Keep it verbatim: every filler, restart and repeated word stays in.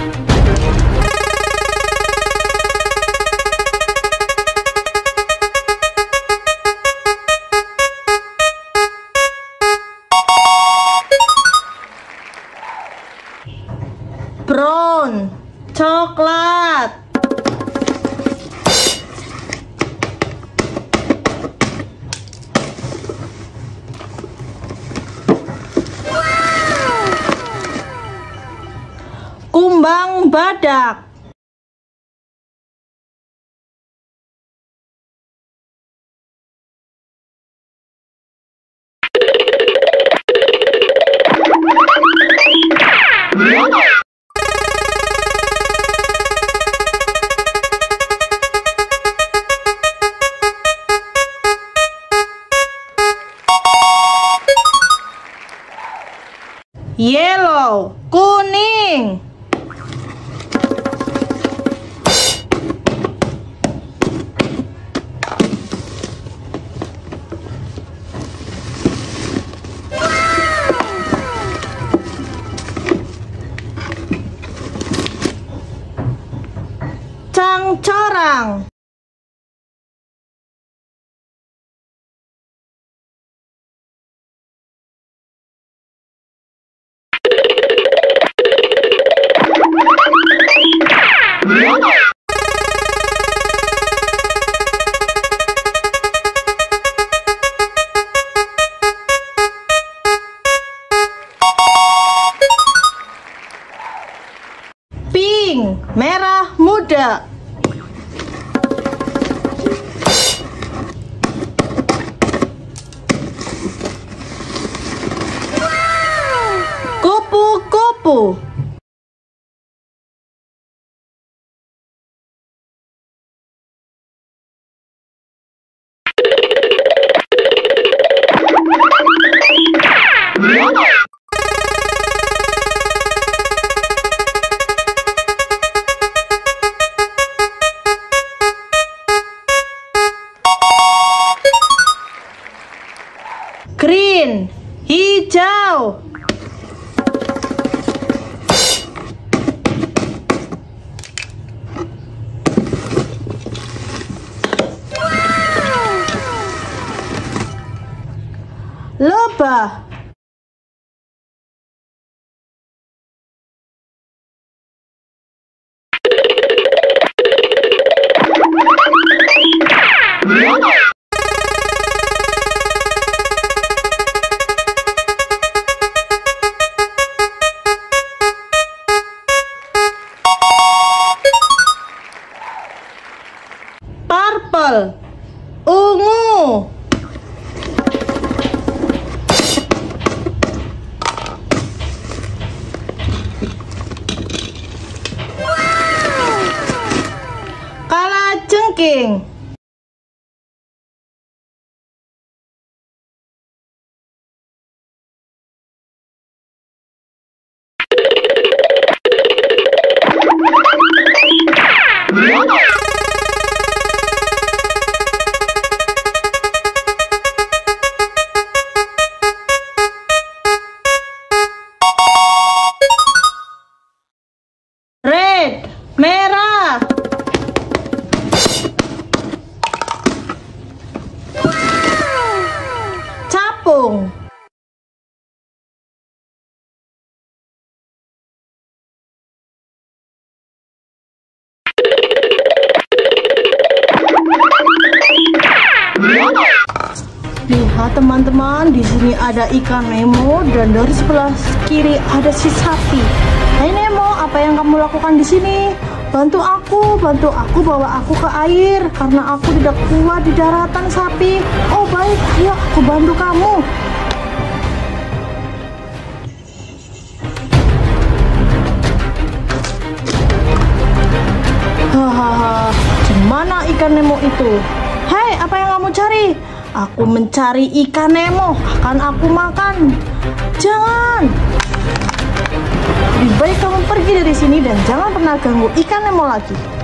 Brown, coklat. Kumbang badak. Yellow, kuning. Cangcorang. Pink, merah muda. Kupu-kupu. Green, hijau. Lebah. Purple, ungu. Kalajengking. Red, merah. Capung. Lihat teman-teman, di sini ada ikan Nemo dan dari sebelah kiri ada si sapi. Hai Nemo, apa yang kamu lakukan di sini? Bantu aku, bantu aku bawa aku ke air karena aku tidak kuat di daratan sapi. Oh baik, ayo aku bantu kamu. Hahaha, di mana ikan Nemo itu? Hei, apa yang kamu cari? Aku mencari ikan Nemo, akan aku makan. Jangan. Lebih baik kamu pergi dari sini dan jangan pernah ganggu ikan Nemo lagi.